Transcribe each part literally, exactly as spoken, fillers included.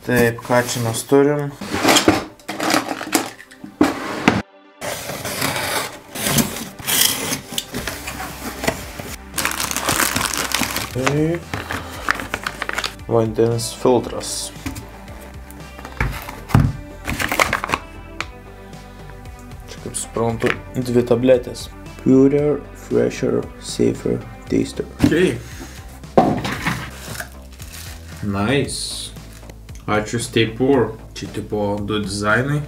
Taip, ką čia mes turim? Taip. Vandens filtras. Čia kaip suprantu, dvi tabletės. Purer, fresher, safer, taster. Okay. Nice. Ačiū Stay Pure. Čia tipo du dizainai.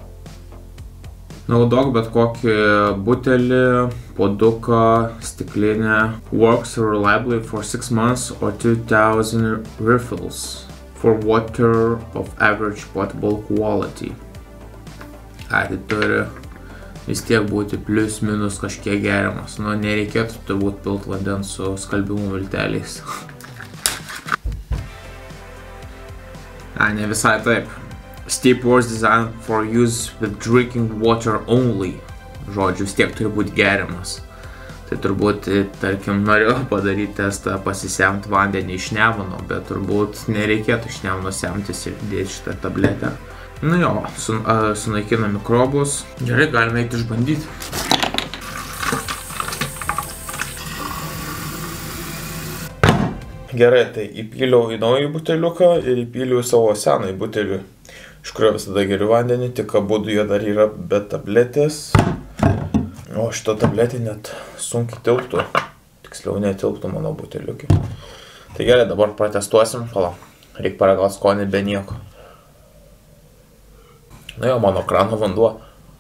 Naudok bet kokį butelį, puoduką, stiklinę. Works reliably for six months or two thousand refills for water of average potable quality. A, tai turi vis tiek būti plius minus kažkiek geriamas. Nu, nereikėtų turbūt pilt vandens su skalbimų milteliais. A, ne visai taip. Stay Pure designed for use with drinking water only. Žodžiu, vis tiek turi būti geriamas. Tai turbūt, tarkim, norėjau padaryti testą pasisemti vandenį iš Nemuno, bet turbūt nereikėtų iš Nemuno semtis ir dėti šitą tabletę. Nu jo, sun, uh, sunaikina mikrobus. Gerai, galime eiti išbandyti. Gerai, tai įpyliau į naują buteliuką ir įpyliau į savo senąjį butelį, iš kurio visada geriu vandenį, tik abudu jie dar yra be tabletės. O šito tabletė net sunkiai tilptų, tiksliau netilptų mano buteliukį. Tai gerai, dabar pratestuosim, pala, reikia paragauti skonį be nieko. Na jo, mano krano vanduo.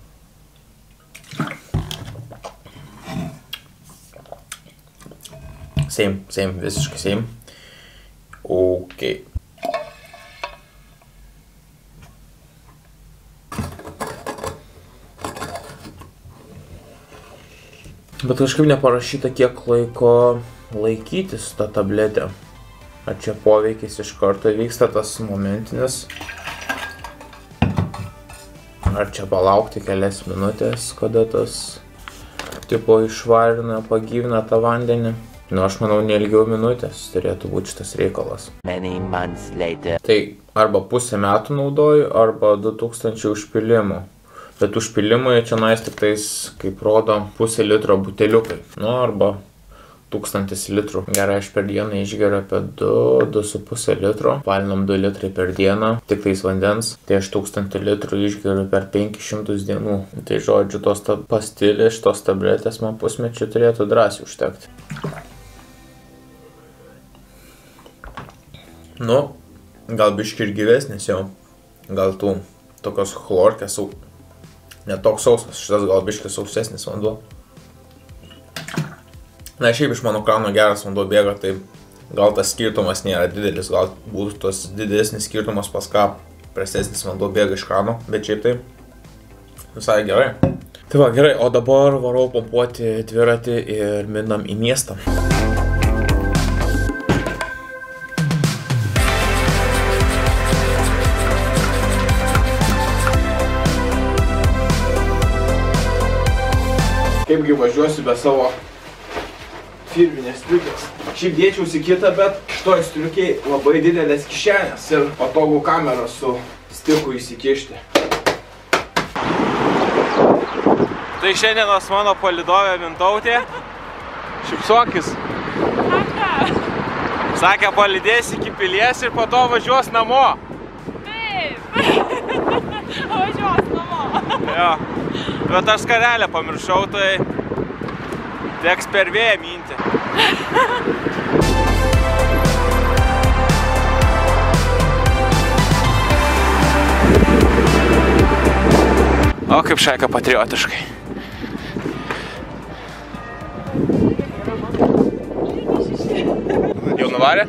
Same, same, visiškai same. Ok. Bet kažkaip neparašyta, kiek laiko laikytis tą tabletę. Ar čia poveikis iš karto vyksta tas momentinis? Ar čia palaukti kelias minutės, kada tas tipo išvarina, pagyvina tą vandenį? Nu, aš manau, neilgiau minutės turėtų būti šitas reikalas. Many months later. Tai arba pusę metų naudoju, arba du tūkstančiai užpilimų. Bet užpilimai čia nais tik tais, kaip rodo, pusę litro buteliukai. Nu, arba tūkstantis litrų. Gerai, aš per dieną išgeriu apie du, du su pusė litro. Palinam du litrai per dieną, tik tais vandens. Tai aš tūkstantį litrų išgeriu per penkis šimtus dienų. Tai žodžiu, tos pastilės, šitos tabletės man pusmečių turėtų drąsiai užtekti. Nu, gal biški ir gyvesnis jau. Gal tų tokios chlorkės, netoks sausas, šitas gal biški sausesnis vanduo. Na, šiaip iš mano krano geras vanduo bėga, tai gal tas skirtumas nėra didelis, gal būtų tas didesnis skirtumas pas ką prastesnis vanduo bėga iš krano, bet šiaip tai visai gerai. Tai va, gerai, o dabar varau pompuoti dviratį ir minam į miestą. Kaipgi važiuosiu be savo firminės striukės. Šiaip dėčiausi kitą, bet šitoj striukiai labai didelės kišenės ir patogų kamerą su stiku įsikišti. Tai šiandienos mano palydovė Mintautė. Šypsokis. Sakė, palydės iki pilies ir po to važiuos namo. Taip. Važiuos namo. Jo. Bet aš skarelę pamiršau, tai teks per vėją minti. O kaip šaika patriotiškai. Jau nuvarė?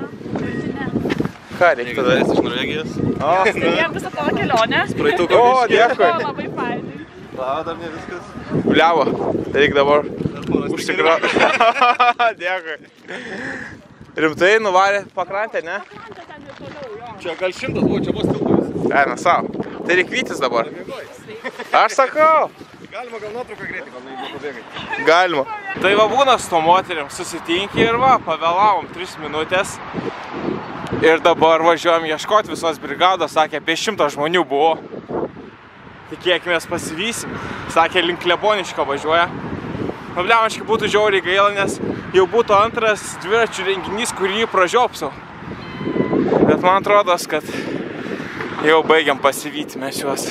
Ką reikia tada? Iš Norvegijos. O, stebėjom visą tavo kelionę. Spraituko O, dėkui. Labai fainai. Na, dar ne viskas. Bliavo, reik dabar užtikro. Dėkui. Rimtai nuvarė pakrantę, ne? Pakrantė ten ir toliau, jo. Čia gal šimtas buvo, čia vos tilpus. Eina savo. Tai reik vytis dabar. Aš sakau. Galima gal nuotrauką greitai, gal nepabėgai. Galima. Tai va būna su to moterim, susitinki ir va, pavėlavom tris minutės. Ir dabar važiuojam ieškoti visos brigados, sakė, apie šimtą žmonių buvo. Tikėkime, pasivysim. Sakė, link Kleboniškio važiuoja. Problemiškai būtų žiauriai gaila, nes jau būtų antras dviračių renginys, kurį pražiopsiu. Bet man atrodo, kad jau baigiam pasivyti mes juos.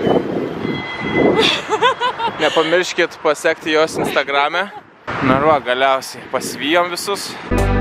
Nepamirškit pasekti jos Instagrame. Na ir va, galiausiai pasivijom visus.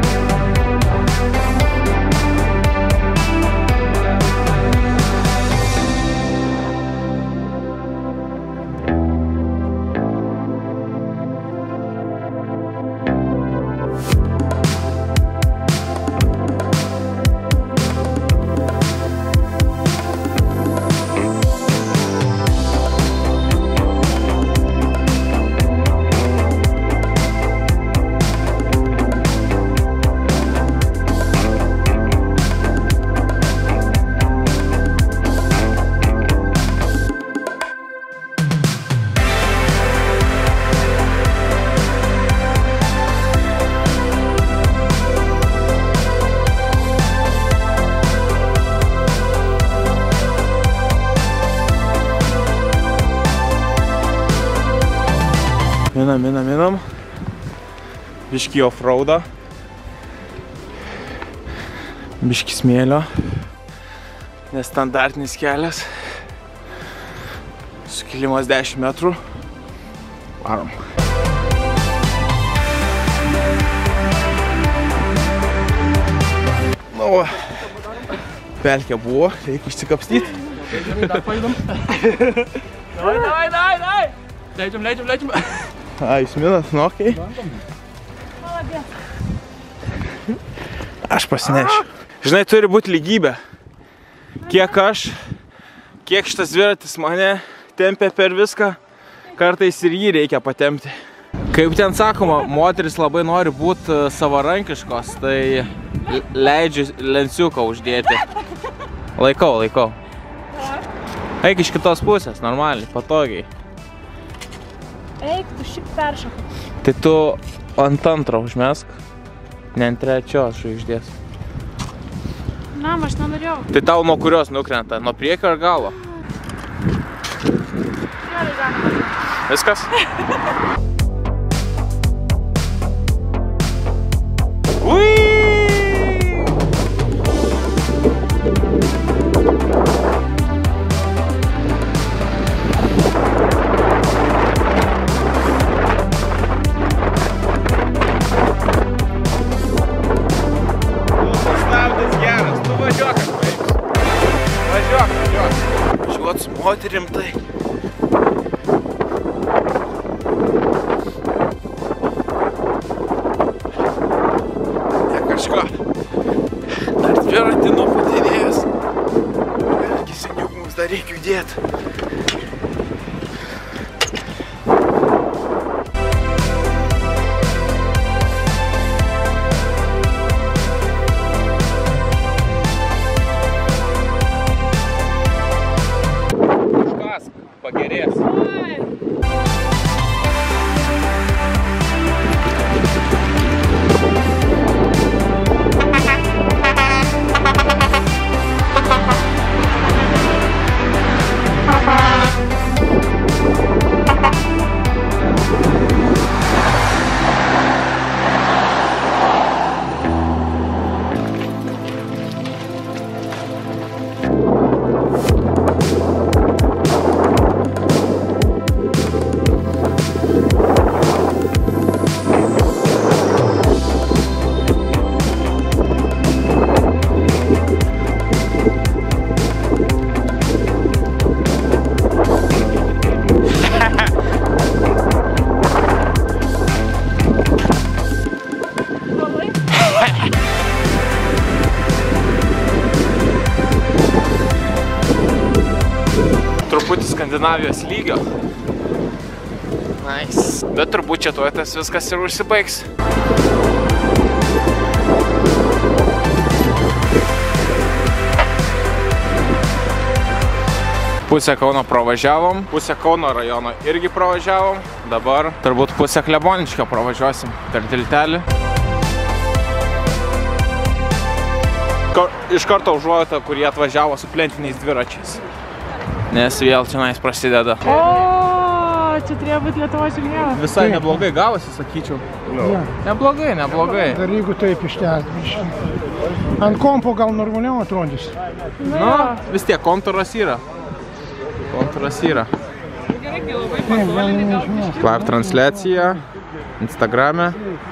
Minam, minam, minam. Biški off-roadą. Biški smėlio. Nestandartinis kelias. Sukilimas dešimt metrų. Varom. Nu va. Pelkė buvo, reikia išsikapstyti. Dar pajudam. Davai, davai, davai, davai. Leidžiam, leidžiam, leidžiam. A, jūs minat, nu okei. Aš pasinešiu. Žinai, turi būti lygybė. Kiek aš, kiek šitas dviratis mane tempia per viską, kartais ir jį reikia patempti. Kaip ten sakoma, moteris labai nori būti savarankiškos, tai leidžiu lenciuką uždėti. Laikau, laikau. Eik iš kitos pusės, normaliai, patogiai. Eik, tu šiaip peršokai. Tai tu ant antrą užmesk, ne ant trečios žvaigždės. Na, aš nenorėjau. Tai tau nuo kurios nukrenta? Nuo priekio ar galo? Gerai, galima. Viskas? Ui! Moterim tai. Ne kažko. Dar dviratį nupatinėjęs. Vėlgi seniuk mums dar reikia judėti. Pagerės. Truputį Skandinavijos lygio. Nice. Bet turbūt čia tuoj tas viskas ir užsibaigs. Pusę Kauno pravažiavom, pusę Kauno rajono irgi pravažiavom. Dabar turbūt pusę Kleboniškio pravažiuosim per tiltelį. kar, iš karto užuojauta, kurie atvažiavo su plentiniais dviračiais. Nes vėl čionais prasideda. O, čia turėjo būti Lietuvos žemėlapis. Visai neblogai gavosi, sakyčiau. Ja. Neblogai, neblogai. Dar jeigu taip ištęs. Ant kompo gal normaliau atrodys. Nu, vis tiek kontūras yra. Kontūras yra. Live transliacija Instagrame.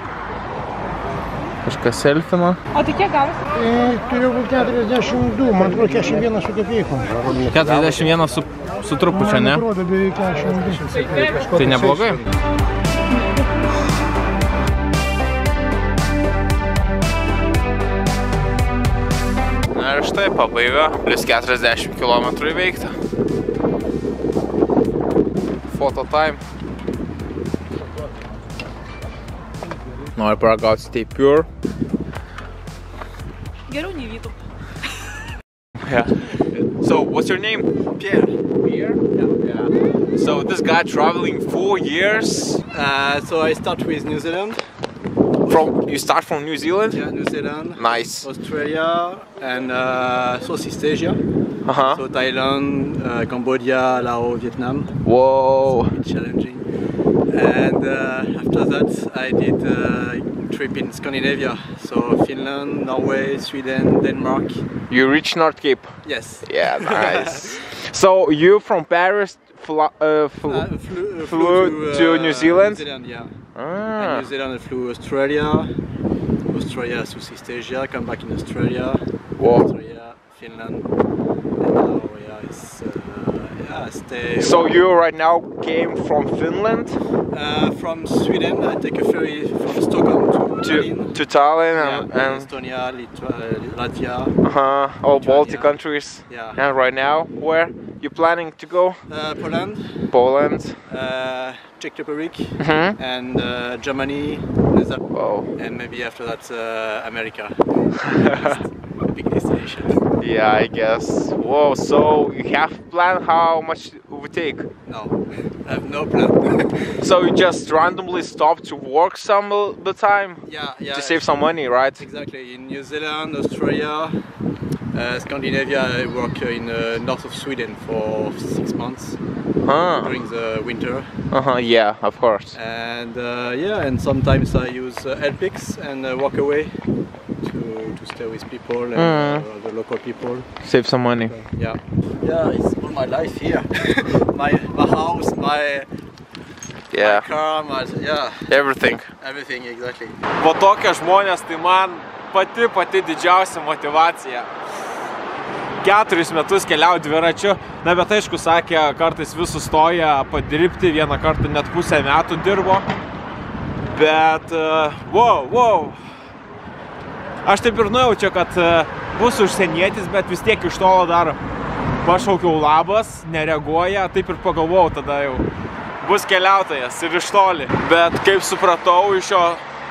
Kažkas selfino. O tai kiek gavosi? E, turiu būti keturiasdešimt du, man atrodo keturiasdešimt vienas su kapeikom. keturiasdešimt vienas su, su trupučio, ne? Man atrodo beveik keturiasdešimt du. Tai neblogai. Na ir štai pabaiga. Plius keturiasdešimt kilometrų įveikta. Photo time. Noriu paragauti Stay Pure. Geriau nei Vytų. Yeah. So, what's your name? Pierre. Pierre? Yeah. Yeah. So, this guy traveling four years. Uh, so I start with New Zealand. From you start from New Zealand? Yeah, New Zealand. Nice. Australia and uh, Southeast Asia. Uh-huh. So Thailand, uh, Cambodia, Laos, Vietnam. Whoa. It's challenging. And uh, after that, I did a trip in Scandinavia. So Finland, Norway, Sweden, Denmark. You reached North Cape? Yes. Yeah, nice. So you from Paris fl uh, fl Uh, flew, uh, flew to, to uh, New Zealand? New Zealand, yeah. Ah. And New Zealand I flew Australia, Australia, Southeast Asia, come back in Australia, Whoa. Australia, Finland, and now yeah, it's uh, yeah, I stay. So you right now came from Finland Uh, from Sweden, I take a ferry from Stockholm to to Tallinn. to Tallinn Yeah, and, and Estonia, Litva, Latvia. uh-huh, all Baltic Lithuania. countries. Yeah. And right now, where you planning to go? Uh, Poland, Poland. uh, Czech Republic, Mm-hmm. and uh, Germany, Netherlands. Wow. And maybe after that, uh, America. Big destination. Yeah, I guess. Whoa. So you have plan how much it would take? No, I have no plan. So you just randomly stop to work some of the time yeah, yeah. to save some money, right? Exactly. In New Zealand, Australia, uh, Scandinavia, I work in uh, north of Sweden for six months Huh. during the winter. Uh-huh. Yeah, of course. And uh, yeah, and sometimes I use uh, L P X and uh, walk away to, to stay with people and Mm. uh, the local people. Save some money. Yeah, yeah, it's all my life here. my my house, my, Yeah. my car, my yeah, Everything. everything exactly. Po tokie žmonės, tai man pati pati didžiausia motivacija. Keturis metus keliauti dviračiu. Na, bet aišku, sakė, kartais vis sustoja padirbti, vieną kartą net pusę metų dirbo. Bet, uh, wow, wow. Aš taip ir nujaučiu, kad uh, bus užsienietis, bet vis tiek iš tolo dar pašaukiau labas, nereaguoja, taip ir pagalvojau tada jau. Bus keliautojas ir iš toli. Bet kaip supratau iš jo,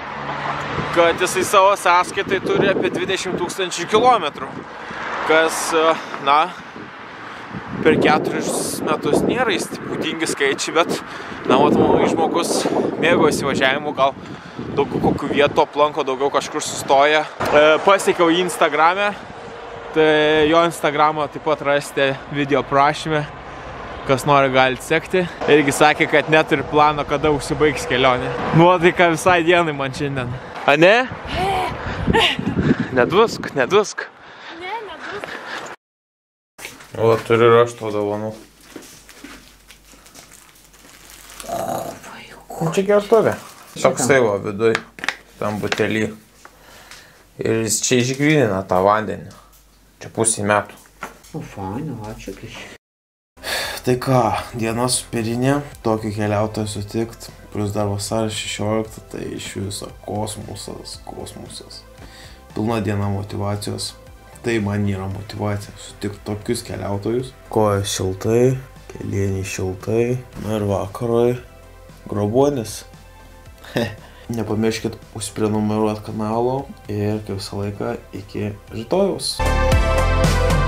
kad jisai savo sąskaitai turi apie dvidešimt tūkstančių kilometrų. Kas, na, per keturis metus nėra įspūdingi skaičiai, bet, na, matau, žmogus mėgaujasi važiavimu, gal daug kokių vietų aplanko, daugiau kažkur sustoja. E, pasiekiau jį Instagrame, tai jo Instagramą taip pat rasite video aprašyme, kas nori galite sekti. Irgi sakė, kad neturi plano, kada užsibaigs kelionė. Nuotaika visai dienai man šiandien. A ne? Nedusk, nedusk. O, turiu ir aš to dovanų. Čia gertuvė. Toksai va viduj, tam butelį. Ir jis čia išgrynina tą vandenį. Čia pusė metų. O, faina, ačiū kiš. Tai ką, diena superinė, tokį keliautoją sutikt, plus dar vasario šešioliktą, tai iš viso kosmosas, kosmosas. Pilna diena motyvacijos. Tai man yra motyvacija sutikti tokius keliautojus. Kojas šiltai, kelieniai šiltai, na ir vakaroj grobuonis. Nepamirškit užsiprenumeruoti kanalo ir kaip visą laiką iki rytojaus.